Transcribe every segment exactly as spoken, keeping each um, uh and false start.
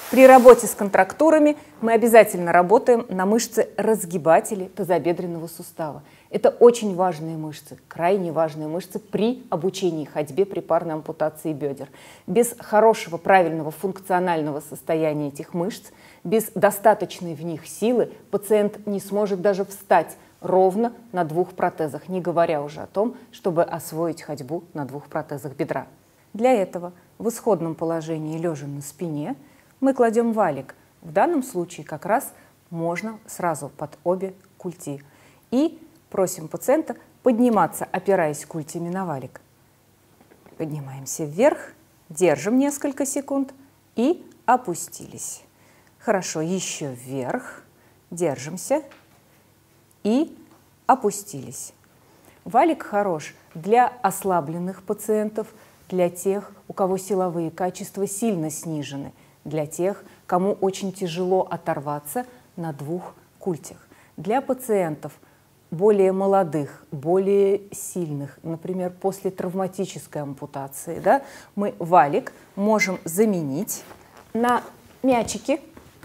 При работе с контрактурами мы обязательно работаем на мышцы разгибатели тазобедренного сустава. Это очень важные мышцы, крайне важные мышцы при обучении ходьбе при парной ампутации бедер. Без хорошего, правильного, функционального состояния этих мышц, без достаточной в них силы пациент не сможет даже встать ровно на двух протезах, не говоря уже о том, чтобы освоить ходьбу на двух протезах бедра. Для этого в исходном положении, лежа на спине, мы кладем валик. В данном случае как раз можно сразу под обе культи. И просим пациента подниматься, опираясь культями на валик. Поднимаемся вверх, держим несколько секунд и опустились. Хорошо, еще вверх, держимся и опустились. Валик хорош для ослабленных пациентов, для тех, у кого силовые качества сильно снижены, для тех, кому очень тяжело оторваться на двух культях. Для пациентов более молодых, более сильных, например, после травматической ампутации, да, мы валик можем заменить на мячики.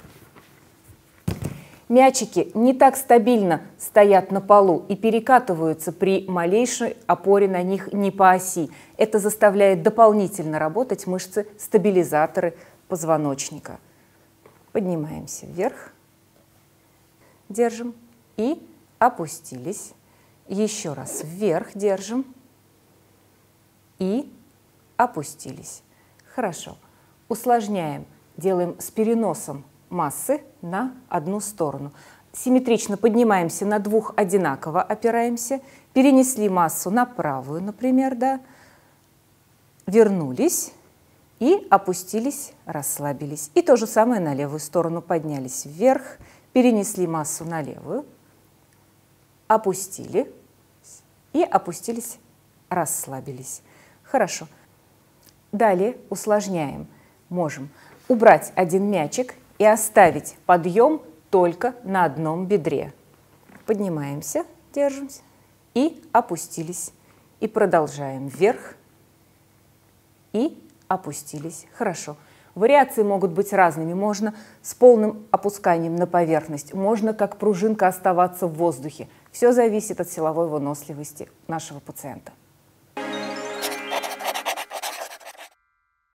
Мячики не так стабильно стоят на полу и перекатываются при малейшей опоре на них не по оси. Это заставляет дополнительно работать мышцы-стабилизаторы позвоночника. Поднимаемся вверх, держим и опустились. Еще раз вверх держим и опустились. Хорошо. Усложняем, делаем с переносом массы на одну сторону. Симметрично поднимаемся на двух, одинаково опираемся, перенесли массу на правую, например, да, вернулись и опустились, расслабились. И то же самое на левую сторону. Поднялись вверх, перенесли массу на левую, опустили и опустились, расслабились. Хорошо. Далее усложняем. Можем убрать один мячик и оставить подъем только на одном бедре. Поднимаемся, держимся и опустились. И продолжаем вверх и опустились. Хорошо. Вариации могут быть разными. Можно с полным опусканием на поверхность, можно как пружинка оставаться в воздухе. Все зависит от силовой выносливости нашего пациента.